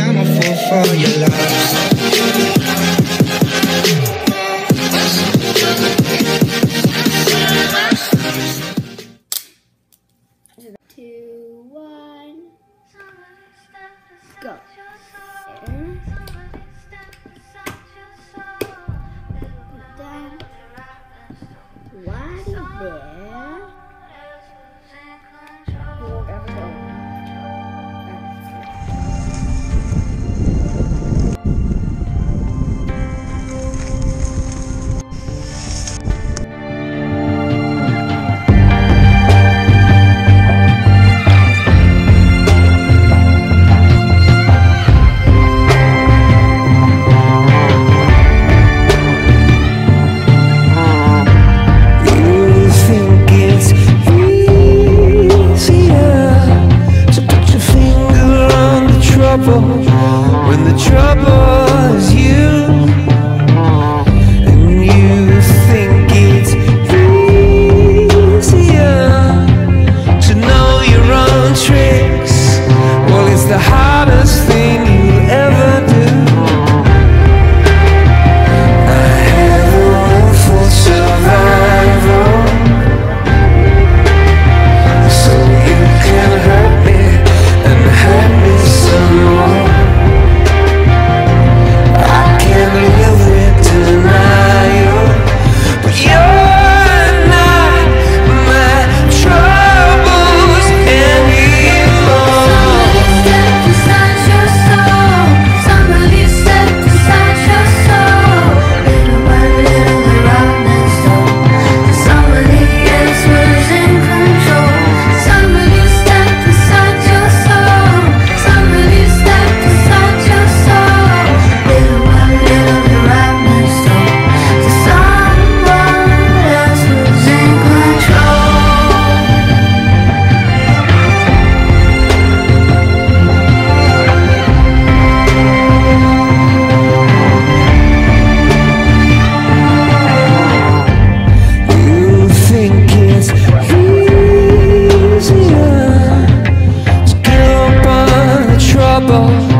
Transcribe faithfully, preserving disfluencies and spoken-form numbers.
I'm a fool for your love. Two, one, go. And then right there. We're gonna go. When the trouble is you, and you think it's easier to know your own tricks, well, it's the hardest thing you'll ever do. I have a will for survival, so you can hurt me and hurt me some more. Trouble